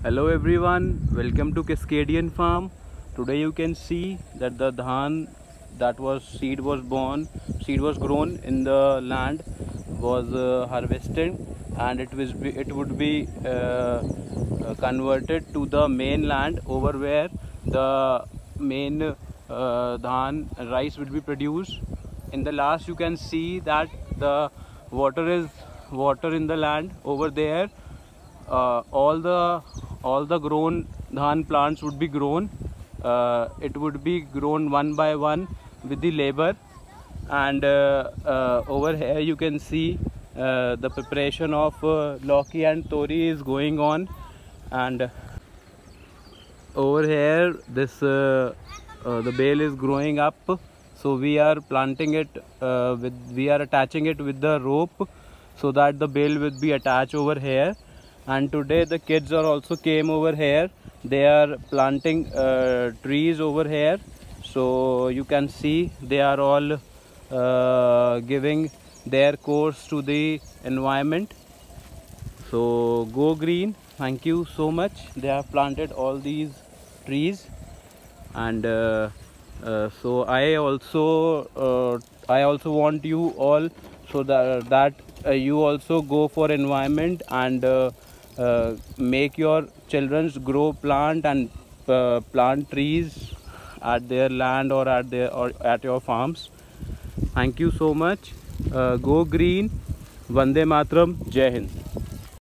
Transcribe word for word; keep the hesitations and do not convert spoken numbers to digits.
Hello everyone, welcome to Cascadian Farm. Today you can see that the dhan that was seed was born, seed was grown in the land was uh, harvested, and it was be, it would be uh, uh, converted to the main land over where the main uh, dhan rice would be produced. In the last you can see that the water is water in the land over there. Uh, all the all the grown dhan plants would be grown. Uh, it would be grown one by one with the labor, and uh, uh, over here you can see uh, the preparation of uh, Lauki and Tori is going on, and over here this uh, uh, the bale is growing up, so we are planting it uh, with we are attaching it with the rope so that the bale will be attached over here. And today the kids are also came over here. They are planting uh, trees over here, so you can see they are all uh, giving their course to the environment. So go green, thank you so much. They have planted all these trees, and uh, uh, so I also uh, I also want you all, so that, that uh, you also go for environment and uh, uh, make your children grow plant and uh, plant trees at their land or at their or at your farms. Thank you so much. Uh, go green. Vande Mataram. Jai Hind.